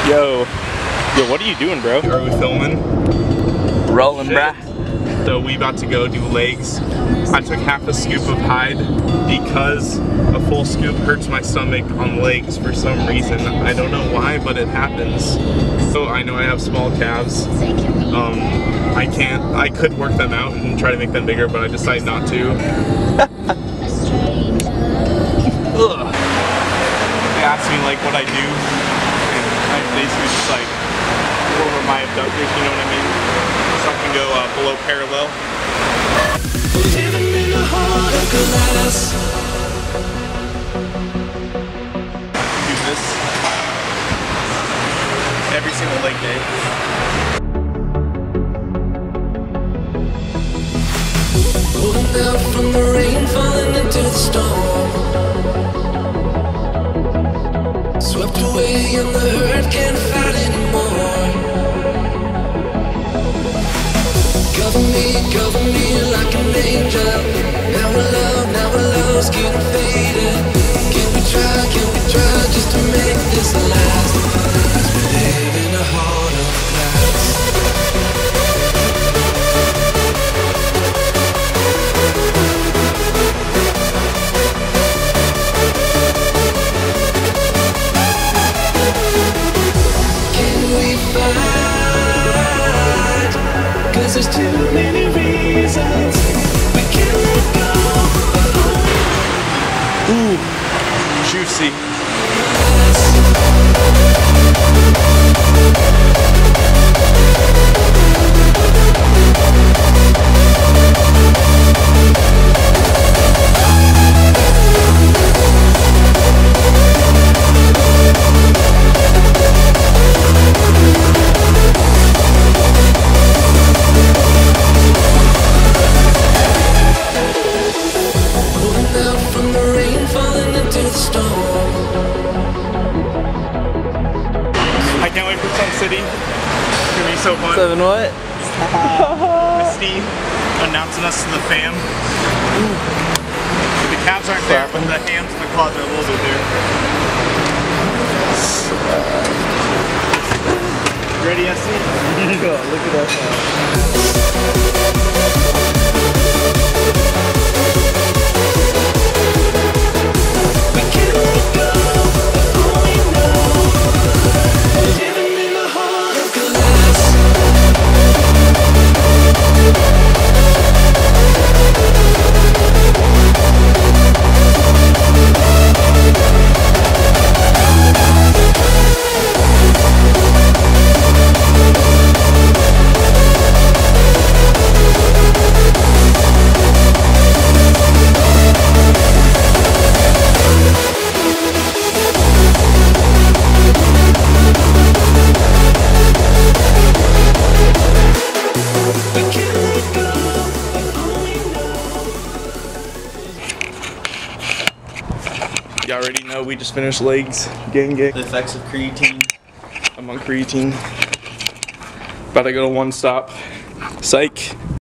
Yo, what are you doing, bro? Are we filming? Rolling, bruh. So we about to go do legs. I took half a scoop of Hyde because a full scoop hurts my stomach on legs for some reason. I don't know why, but it happens. So I know I have small calves. I could work them out and try to make them bigger, but I decided not to. Ugh. They asked me like what I do, and I basically just like go over my abductors, you know what I mean? So I can go below parallel. Living in a heart of glass. Do this every single leg day. Pulling out from the rain, falling into the storm. Swept away and the hurt can't fight anymore. Cover me like an angel. Now our love's getting faded. Can we try just to make this last? 'Cause we live in a heart of glass. Cause there's too many reasons we can't let go. Ooh, juicy. I can't wait for Sun City. It's gonna be so fun. 7 what? Misty announcing us to the fam. The calves aren't there, but the hams in the closet are a little bit there. Ready, Esty? Look at that. Y'all already know we just finished legs. Gang. The effects of creatine. I'm on creatine. About to go to One Stop. Psych.